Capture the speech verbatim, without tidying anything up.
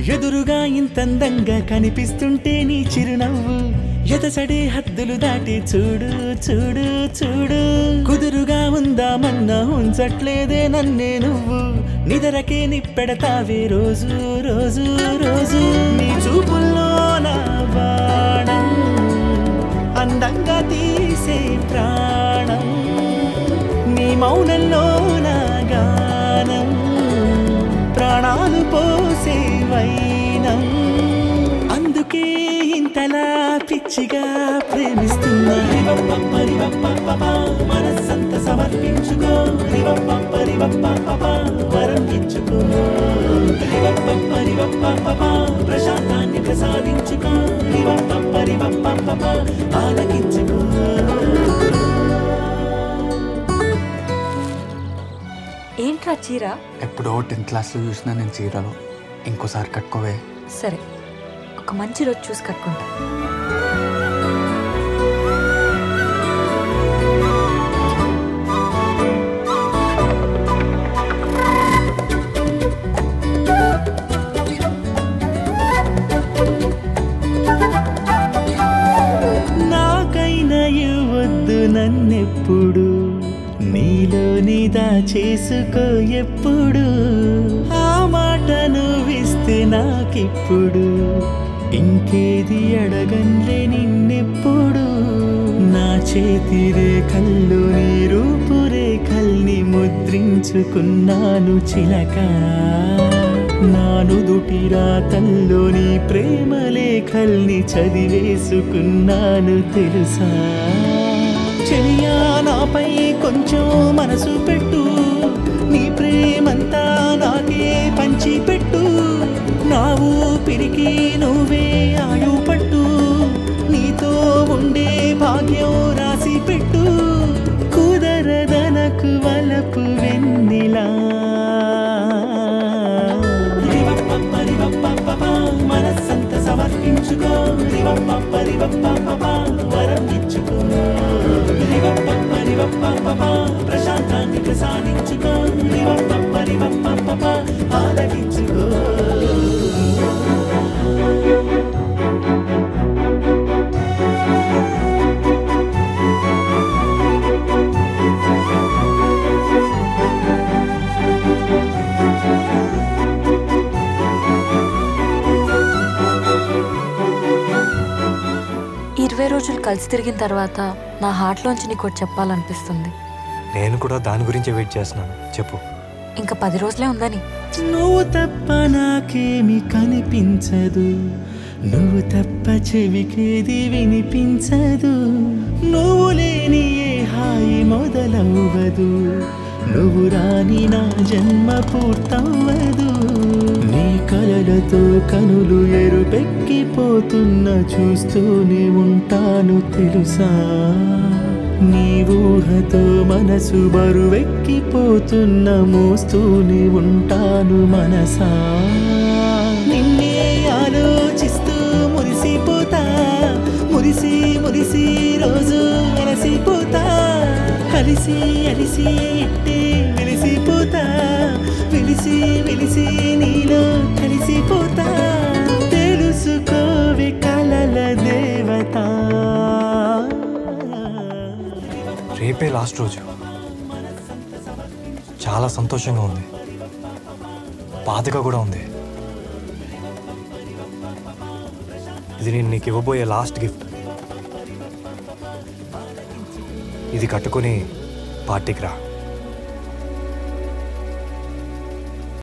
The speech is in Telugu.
ఎదురుగా ఇంతందంగా కనిపిస్తుంటే నీ చిరునవ్వు ఎదసడే హద్దులు దాటి చూడు చూడు చూడు కుదురుగా ఉందామన్నా ఉంచట్లేదే నన్నే నువ్వు నిదరకే నిప్పెడతావే రోజు రోజు రోజు నీ చూపుల్లో నా బాణం అందంగా తీసే ప్రాణం నీ మౌనంలో నా గానం ప్రాణాలు పోసే వైనం అందుకే ఇంతలా పిచ్చిగా ప్రేమిస్తున్నా మనస్సంత సమర్పించుకో వరం ఇచ్చుకో ప్రశాంతాన్ని ప్రసాదించుకో ఆలకించుకో ఏంట్రా చీర? ఎప్పుడో టెన్త్ క్లాస్లో చూసినా నేను చీరలో ఇంకోసారి కట్టుకోవే. సరే, ఒక మంచి రోజు చూసి కట్టుకుంటా. నాకైనా ఇవ్వద్దు నన్నెప్పుడు నీలో నీదా చేసుకో ఎప్పుడు ఆ మాట నువ్విస్తే నాకిప్పుడు ఇంకేది అడగన్లే నిన్నెప్పుడు నా చేతి రేఖల్లో నీ రూపురేఖల్ని ముద్రించుకున్నాను చిలక నా నుదుటి రాతల్లో నీ ప్రేమ లేఖల్ని చదివేసుకున్నాను తెలుసా చెలియా నాపై కొంచెం మనసు పెట్టు నీ ప్రేమంతా నాకే పంచి పెట్టు నా ఊపిరికి నువ్వే ఆయు పట్టు నీతో ఉండే భాగ్యం రాసి పెట్టు కుదరదనకు వలపు వెన్నెలా మనస్సంత సమర్పించుకో వరం ఇచ్చుకో ప్రశాంతాన్ని ప్రసాదించుకో ఆలకించుకో ఇరవై రోజులు కలిసి తిరిగిన తర్వాత నా హార్ట్లోంచి నీకు చెప్పాలనిపిస్తుంది. నేను కూడా దాని గురించి వెయిట్ చేస్తున్నాను. చెప్పు. ఇంకా పది రోజులే ఉందని. నువ్వు తప్ప నాకేమి కనిపించదు నువ్వు తప్ప చెవికేది వినిపించదు నువ్వు లేని ఏ హాయి మొదలవ్వదు నువ్వు రాని నా జన్మ పూర్తవ్వదు నీ కలలతో కనులు ఎరుపెక్కిపోతున్న చూస్తూనే ఉంటాను తెలుసా నీ ఊహతో మనసు బరువెక్కిపోతున్న మోస్తూనే ఉంటాను మనసా నిన్నే ఆలోచిస్తూ మురిసిపోతా మురిసి మురిసి రోజు అలసిపోతా అలిసి అలిసి ఇట్టే వెలిసిపోతా వెలిసి వెలిసి నీలో కలిసిపోతా తెలుసుకోవే కలల దేవత రేపే లాస్ట్ రోజు. చాలా సంతోషంగా ఉంది, బాధగా కూడా ఉంది. ఇది నేను నీకు ఇవ్వబోయే లాస్ట్ గిఫ్ట్. ఇది కట్టుకొని పార్టీకి రా.